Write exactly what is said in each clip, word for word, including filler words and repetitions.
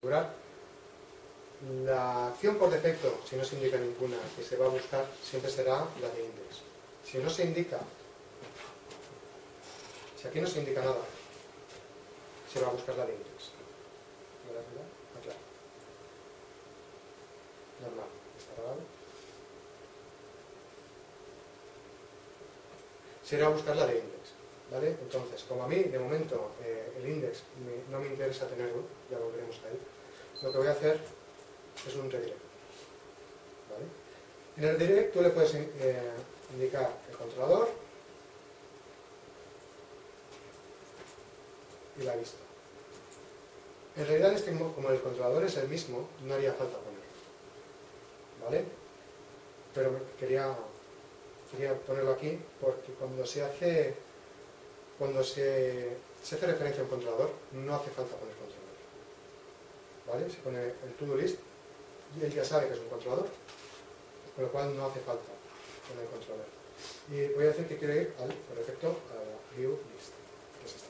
configurar. La acción por defecto, si no se indica ninguna, que se va a buscar, siempre será la de index. Si no se indica, si aquí no se indica nada, se va a buscar la de index. ¿Verdad? ¿Verdad? Ah, claro. Normal, está grabado. Se irá a buscar la de index. ¿Vale? Entonces, como a mí, de momento, eh, el index me, no me interesa tenerlo, ya volveremos a él, lo que voy a hacer es un redirect. ¿Vale? En el redirect tú le puedes eh, indicar el controlador y la vista. En realidad, este, como el controlador es el mismo, no haría falta ponerlo. ¿Vale? Pero quería, quería ponerlo aquí porque cuando se hace cuando se, se hace referencia a un controlador, no hace falta poner controlador. ¿Vale? Se pone el to-do list y él ya sabe que es un controlador, con lo cual no hace falta poner controlador. Y voy a decir que quiero ir al, por defecto, a la view list, que es esta.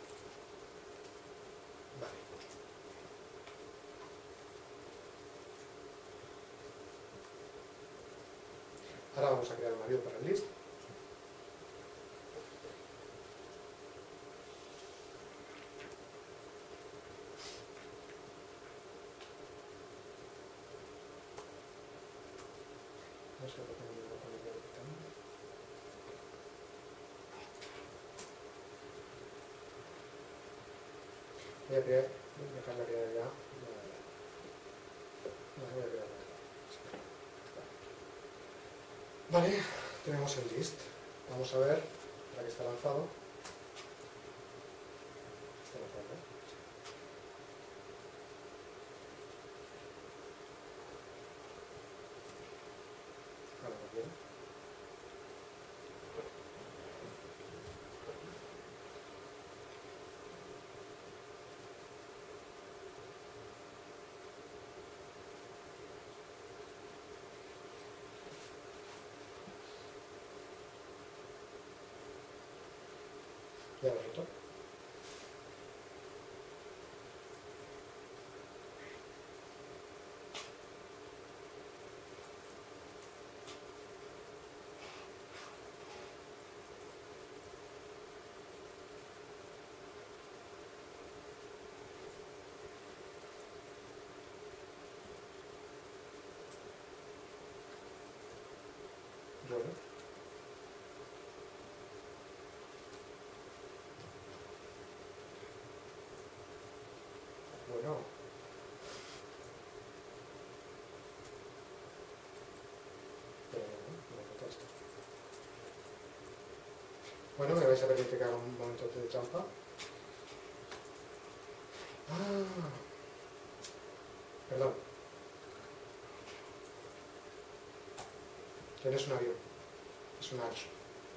Vale. Ahora vamos a crear una view para el list. No sé por qué no me lo pone directamente. Voy a crear, voy a dejarla crear ya. La voy a crear. Vale, tenemos el list. Vamos a ver, para que está lanzado. Está lanzado. Ahora lo quiero. Ya lo he roto. Bueno. Bueno. Pero no, no me esto. Bueno, me vais a permitir que haga un momento de trampa. Ah, perdón. Que no es un avión, es un avión.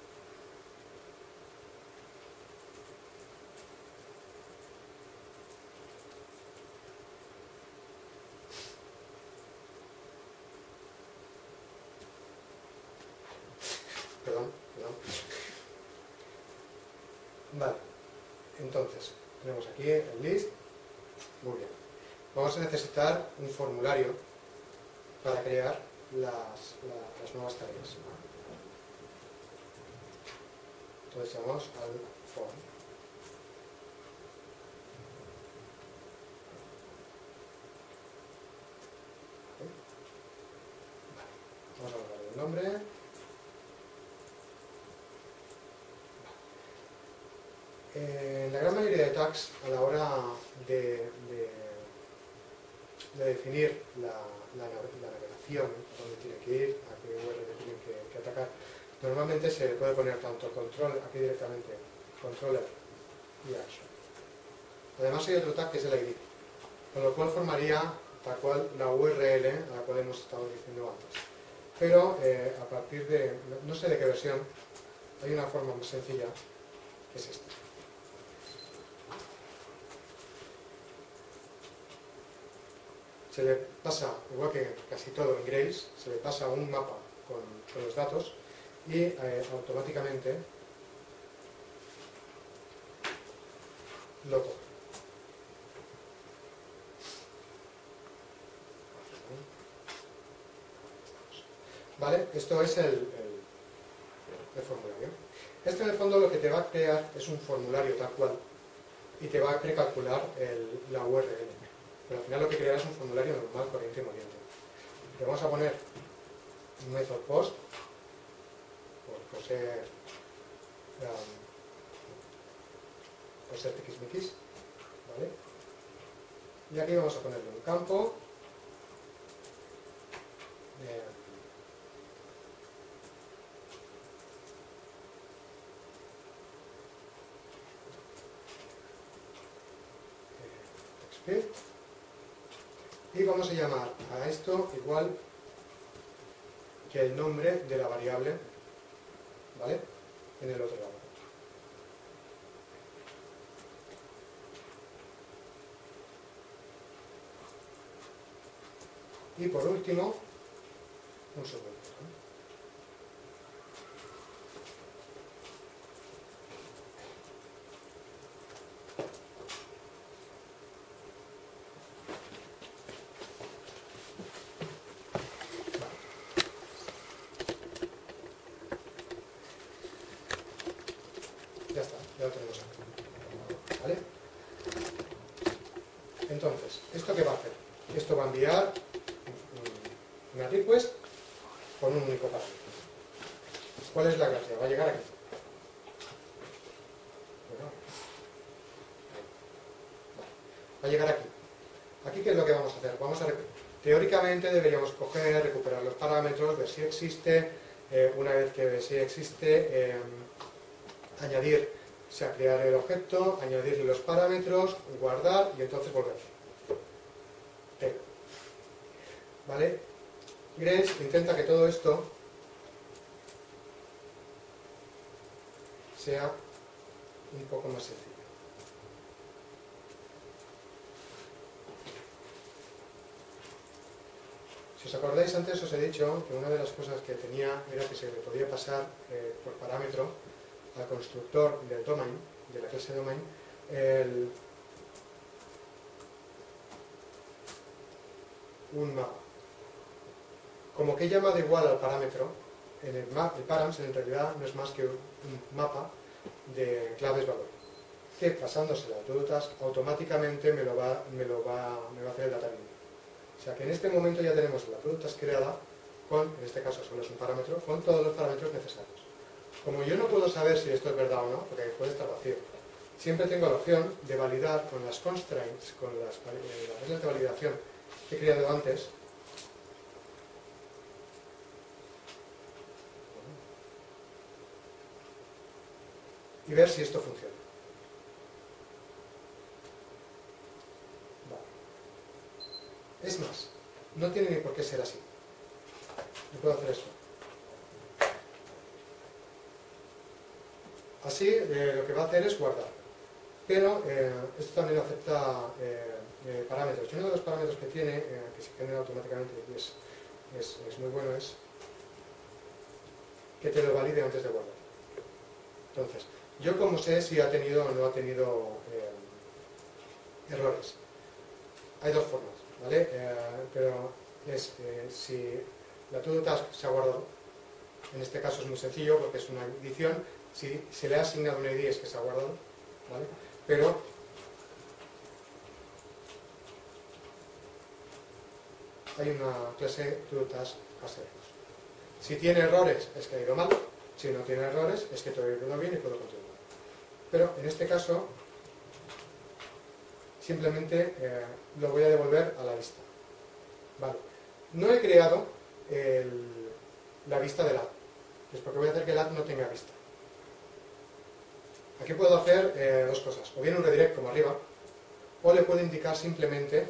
Perdón, perdón. Vale, entonces, tenemos aquí el list. Muy bien. Vamos a necesitar un formulario para crear las, la, las nuevas tareas. Entonces vamos al form. Vale. Vamos a darle el nombre. En la gran mayoría de tags, a la hora de, de, de definir la, la, la navegación, a dónde tiene que ir, a qué U R L tiene que, que atacar, normalmente se puede poner tanto control, aquí directamente, controller y action. Además hay otro tag que es el I D, con lo cual formaría tal cual la U R L a la cual hemos estado diciendo antes. Pero eh, a partir de, no sé de qué versión, hay una forma más sencilla, que es esta. Se le pasa, igual que casi todo en Grails, se le pasa un mapa con, con los datos y eh, automáticamente lo coge. ¿Vale? Esto es el, el, el formulario. Esto en el fondo lo que te va a crear es un formulario tal cual y te va a precalcular el, la U R L. Pero al final lo que creará es un formulario normal, corriente y moliente. Le vamos a poner un method post por, por ser um, por ser tiquismiquis, ¿vale? Y aquí vamos a ponerle un campo eh, text y vamos a llamar a esto igual que el nombre de la variable, ¿vale? En el otro lado. Y por último, un segundo, ¿no? Ya está, ya lo tenemos aquí, ¿vale? Entonces, ¿esto qué va a hacer? Esto va a enviar una request con un único parámetro. ¿Cuál es la gracia? Va a llegar aquí. Bueno, va a llegar aquí. ¿Aquí qué es lo que vamos a hacer? Vamos a teóricamente deberíamos coger, recuperar los parámetros, ver si existe, eh, una vez que si existe, eh, añadir, o sea, crear el objeto, añadirle los parámetros, guardar y entonces volver. T. ¿Vale? Grails intenta que todo esto sea un poco más sencillo. Si os acordáis, antes os he dicho que una de las cosas que tenía era que se le podía pasar eh, por parámetro al constructor del domain, de la clase domain, el, un mapa. Como que he llamado igual al parámetro, en el, map, el params en realidad no es más que un mapa de claves valor, que pasándosela a TodoTask automáticamente me lo va, me lo va, me va a hacer el data link. O sea que en este momento ya tenemos la TodoTask creada con, en este caso solo es un parámetro, con todos los parámetros necesarios. Como yo no puedo saber si esto es verdad o no, porque puede estar vacío, siempre tengo la opción de validar con las constraints, con las, eh, las reglas de validación que he creado antes. Y ver si esto funciona. Vale. Es más, no tiene ni por qué ser así. Yo puedo hacer esto. Así eh, lo que va a hacer es guardar. Pero eh, esto también acepta eh, eh, parámetros. Y uno de los parámetros que tiene, eh, que se genera automáticamente y es, es, es muy bueno, es que te lo valide antes de guardar. Entonces, yo como sé si ha tenido o no ha tenido eh, errores. Hay dos formas, ¿vale? Eh, pero es eh, si la TodoTask se ha guardado. En este caso es muy sencillo porque es una edición. Si se le ha asignado una I D es que se ha guardado, ¿vale? Pero hay una clase TodoTask hacer. Si tiene errores es que ha ido mal. Si no tiene errores es que todo ha ido bien y puedo continuar. Pero en este caso simplemente eh, lo voy a devolver a la vista. Vale. No he creado el, la vista del add. Es porque voy a hacer que el add no tenga vista. Aquí puedo hacer eh, dos cosas. O bien un redirect como arriba, o le puedo indicar simplemente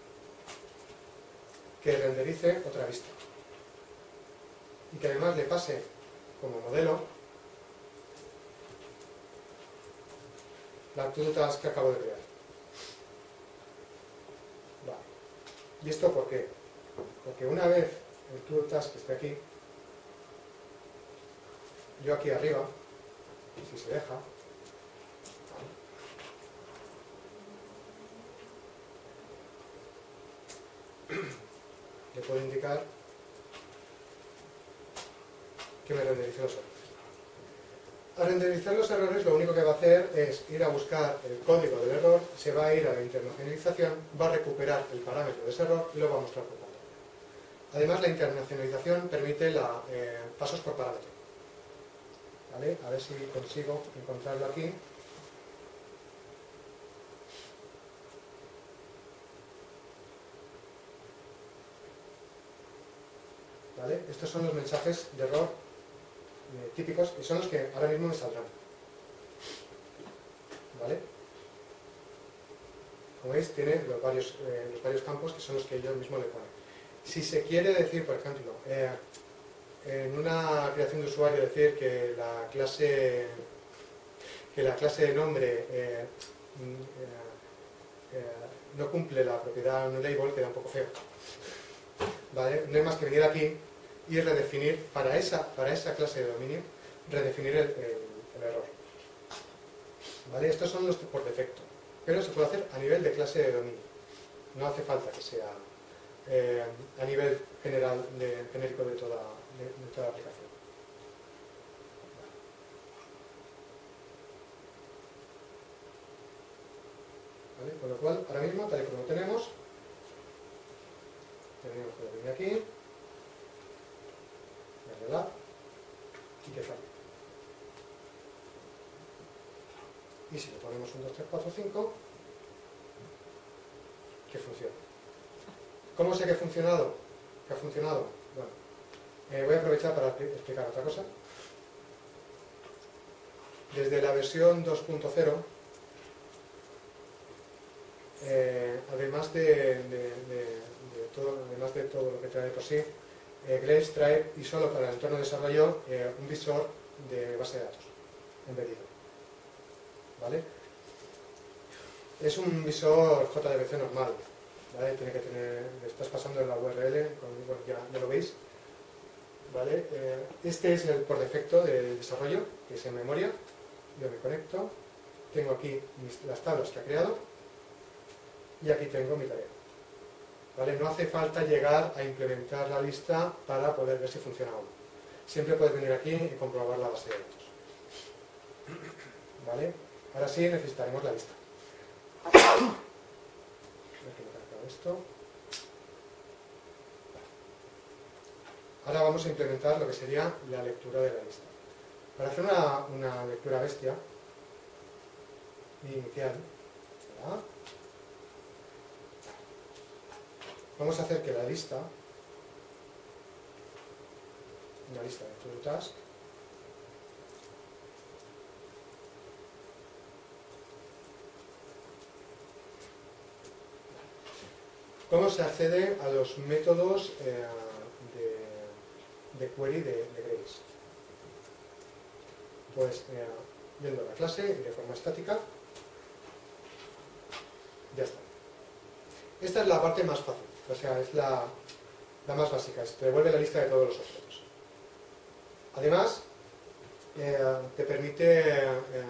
que renderice otra vista. Y que además le pase como modelo la TodoTask que acabo de crear. Vale. ¿Y esto por qué? Porque una vez el TodoTask esté aquí, yo aquí arriba, si se deja, le puedo indicar que me renderice los errores. Al renderizar los errores, lo único que va a hacer es ir a buscar el código del error, se va a ir a la internacionalización, va a recuperar el parámetro de ese error y lo va a mostrar por pantalla. Además, la internacionalización permite la, eh, pasos por parámetro. ¿Vale? A ver si consigo encontrarlo aquí. ¿Vale? Estos son los mensajes de error eh, típicos y son los que ahora mismo me saldrán. ¿Vale? Como veis, tiene los varios, eh, los varios campos que son los que yo mismo le pone. Si se quiere decir, por ejemplo, eh, en una creación de usuario decir que la clase que la clase de nombre eh, eh, eh, no cumple la propiedad no label, queda un poco feo. ¿Vale? No hay más que venir aquí y redefinir para esa, para esa clase de dominio, redefinir el, el, el error. ¿Vale? Estos son los por defecto, pero se puede hacer a nivel de clase de dominio. No hace falta que sea eh, a nivel general, de, genérico de toda, de, de toda la aplicación. ¿Vale? Con lo cual, ahora mismo, tal y como lo tenemos, tenemos que venir aquí, darle la y que falle. Y si le ponemos un, dos, tres, cuatro, cinco, que funcione. ¿Cómo sé que ha funcionado? ¿Que ha funcionado? Bueno, eh, voy a aprovechar para explicar otra cosa. Desde la versión dos punto cero, eh, además de, de, de, de todo, además de todo lo que trae por sí, eh, Grails trae, y solo para el entorno de desarrollo, eh, un visor de base de datos embedido. ¿Vale? Es un visor J D B C normal, ¿vale? Tiene que tener, le estás pasando en la U R L, con, bueno, ya, ya lo veis, ¿vale? Eh, este es el por defecto de desarrollo, que es en memoria. Yo me conecto, tengo aquí mis, las tablas que ha creado y aquí tengo mi tarea. ¿Vale? No hace falta llegar a implementar la lista para poder ver si funciona o no. Siempre puedes venir aquí y comprobar la base de datos. ¿Vale? Ahora sí necesitaremos la lista. Voy a quitar esto. Ahora vamos a implementar lo que sería la lectura de la lista. Para hacer una, una lectura bestia inicial, ¿verdad? Vamos a hacer que la lista, una lista de to-do task, ¿cómo se accede a los métodos eh, de, de query de, de Grails? Pues eh, yendo a la clase y de forma estática, ya está. Esta es la parte más fácil, o sea, es la, la más básica, es, te devuelve la lista de todos los objetos. Además, eh, te permite, eh,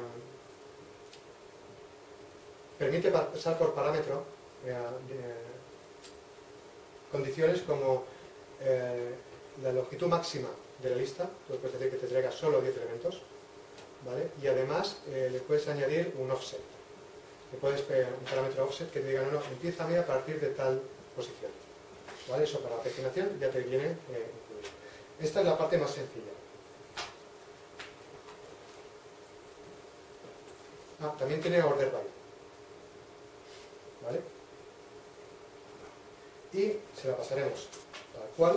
permite pasar por parámetro eh, de, condiciones como eh, la longitud máxima de la lista, tú puedes decir que te traiga solo diez elementos, ¿vale? Y además eh, le puedes añadir un offset. Le puedes pegar un parámetro offset que te diga, no, no, empieza a partir de tal posición. ¿Vale? Eso para la paginación ya te viene eh, incluido. Esta es la parte más sencilla. Ah, también tiene order by. ¿Vale? Y se la pasaremos tal cual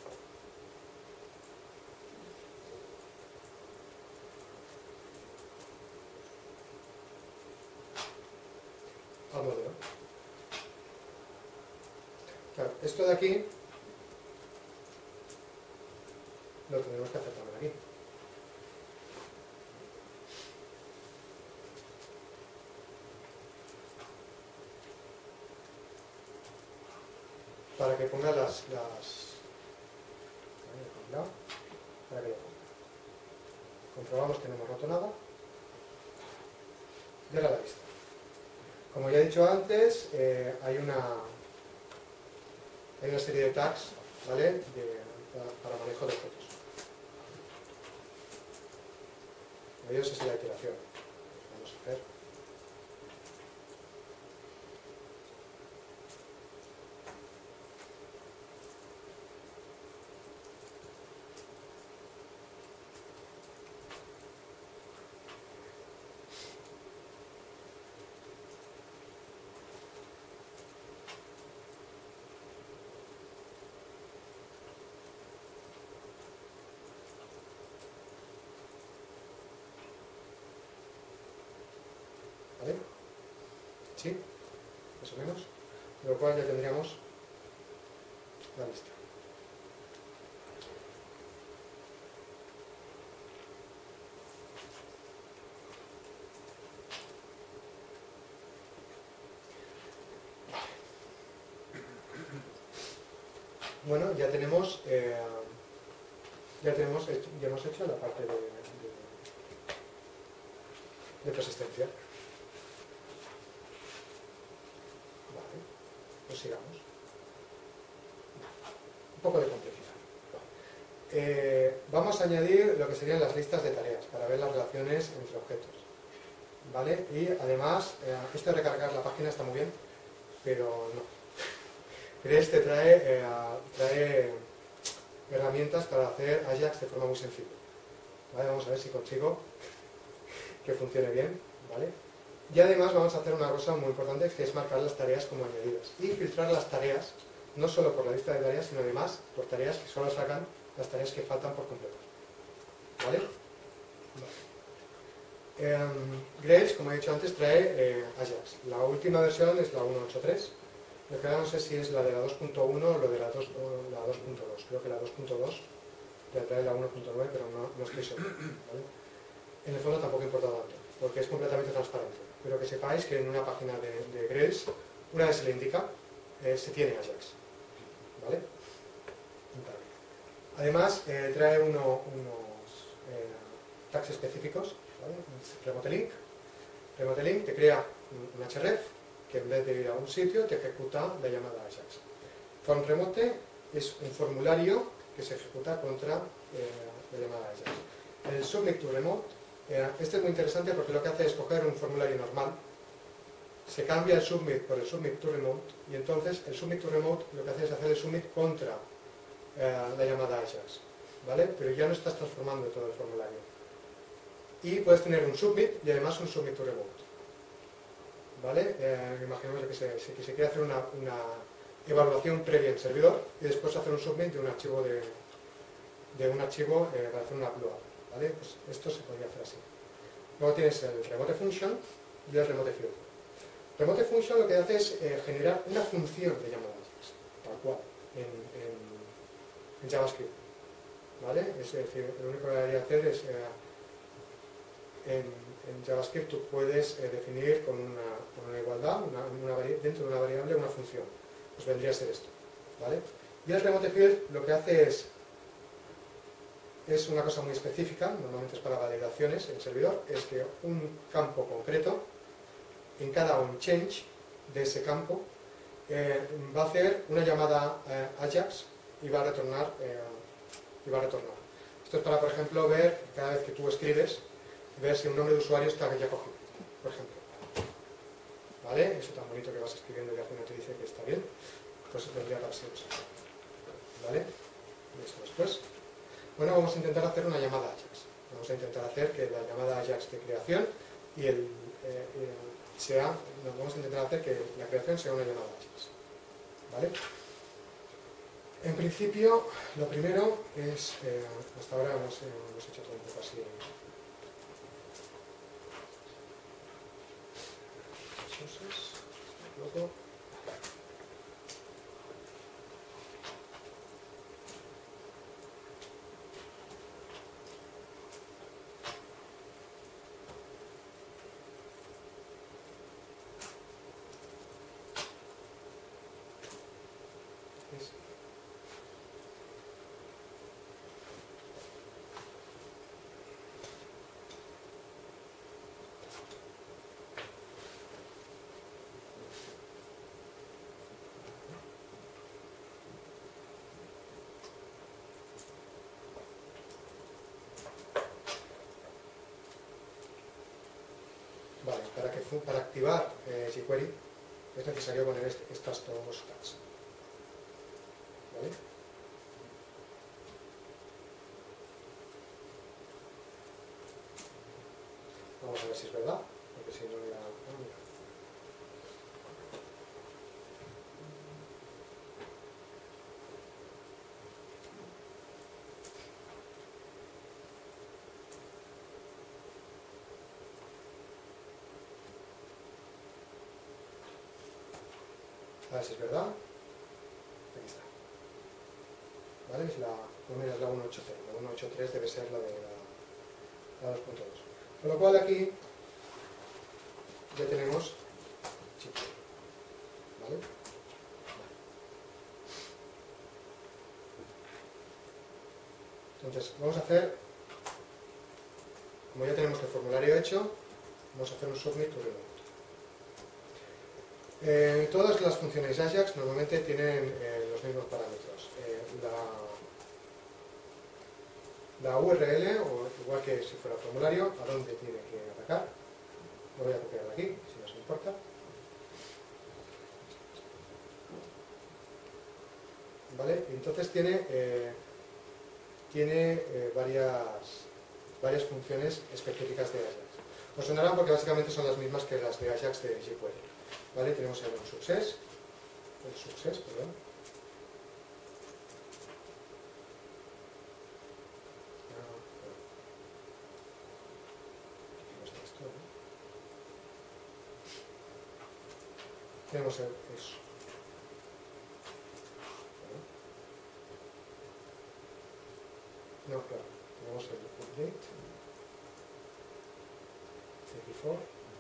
al modelo. Claro, esto de aquí lo tenemos que hacer también aquí. Para que ponga las, las para que lo ponga. Comprobamos que no hemos roto nada y ahora la lista. Como ya he dicho antes, eh, hay una hay una serie de tags, ¿vale? de, para, para manejo de objetos. ellos es la iteración. Vamos a hacer. ¿Vale? ¿Sí? Más o menos. Con lo cual ya tendríamos la lista. Bueno, ya tenemos, eh, ya tenemos, hecho, ya hemos hecho la parte de, de, de persistencia. Vale, pues sigamos. Un poco de complejidad. Eh, vamos a añadir lo que serían las listas de tareas para ver las relaciones entre objetos. ¿Vale? Y además, eh, esto de recargar la página está muy bien, pero no. Grails te trae, eh, trae herramientas para hacer Ajax de forma muy sencilla. ¿Vale? Vamos a ver si consigo que funcione bien. ¿Vale? Y además vamos a hacer una cosa muy importante, que es marcar las tareas como añadidas. Y filtrar las tareas, no solo por la lista de tareas, sino además por tareas que solo sacan las tareas que faltan por completar. ¿Vale? Vale. Eh, Grails, como he dicho antes, trae eh, Ajax. La última versión es la uno punto ocho punto tres. Lo que ahora no sé si es la de la dos punto uno o lo de la dos punto dos. Creo que la dos punto dos ya trae la uno punto nueve, pero no, no estoy seguro. ¿Vale? En el fondo tampoco importa tanto, porque es completamente transparente. Pero que sepáis que en una página de, de Grails, una vez se le indica, eh, se tiene Ajax. ¿Vale? Vale. Además, eh, trae uno, unos eh, tags específicos. ¿Vale? Remote link. Remote link te crea un, un href que en vez de ir a un sitio te ejecuta la llamada Ajax. Form remote es un formulario que se ejecuta contra eh, la llamada Ajax. El submit to remote, eh, este es muy interesante porque lo que hace es coger un formulario normal, se cambia el submit por el submit to remote y entonces el submit to remote lo que hace es hacer el submit contra eh, la llamada Ajax, ¿vale? Pero ya no estás transformando todo el formulario. Y puedes tener un submit y además un submit to remote. ¿Vale? Eh, imaginemos que se, que se quiere hacer una, una evaluación previa en servidor y después hacer un submit de un archivo de, de un archivo eh, para hacer una upload. ¿Vale? Pues esto se podría hacer así. Luego tienes el remote function y el remote field. Remote function lo que hace es eh, generar una función de llamada Ajax, tal cual, en, en, en JavaScript. ¿Vale? Es decir, lo único que debería hacer es eh, en, en JavaScript tú puedes eh, definir con una, con una igualdad, una, una dentro de una variable, una función. Pues vendría a ser esto. ¿Vale? Y el remote field lo que hace es, es una cosa muy específica, normalmente es para validaciones en servidor, es que un campo concreto, en cada onChange de ese campo, eh, va a hacer una llamada eh, Ajax y va a retornar eh, y va a retornar. Esto es para, por ejemplo, ver cada vez que tú escribes, ver si un nombre de usuario está ya cogido, por ejemplo. ¿Vale? Eso tan bonito que vas escribiendo y al final te dice que está bien, pues vendría para ser eso. ¿Vale? Y esto después. Bueno, vamos a intentar hacer una llamada Ajax. Vamos a intentar hacer que la llamada Ajax de creación y el, eh, el sea, no, vamos a intentar hacer que la creación sea una llamada Ajax. ¿Vale? En principio, lo primero es, eh, hasta ahora hemos, eh, hemos hecho todo un poco así. Luego, para activar eh, jQuery es necesario poner est estas dos tags. ¿Vale? Vamos a ver si es verdad, porque si no ya... Ah, mira. A ver si es verdad. Aquí está. ¿Vale? Es la, pues mira, es la ciento ochenta y cero. La ciento ochenta y tres debe ser la de la, la dos punto dos. Con lo cual aquí ya tenemos chip. ¿Vale? Entonces, vamos a hacer, como ya tenemos el formulario hecho, vamos a hacer un submit to remote. Eh, todas las funciones Ajax normalmente tienen eh, los mismos parámetros. Eh, la, la U R L, o igual que si fuera formulario, a dónde tiene que atacar. Lo voy a copiar de aquí, si no os importa. ¿Vale? Entonces tiene, eh, tiene eh, varias, varias funciones específicas de Ajax. Os sonarán porque básicamente son las mismas que las de Ajax de jQuery. ¿Vale? Tenemos el success, el success, perdón. Tenemos el eso. No, claro, tenemos el update, el before.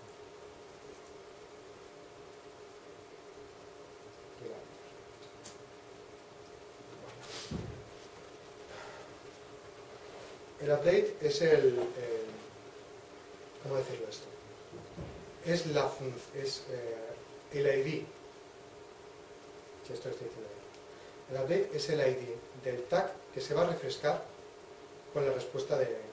El update es el, el ¿cómo decirlo esto? Es la es eh, el I D. Si esto estoy diciendo bien. El update es el I D del tag que se va a refrescar con la respuesta de,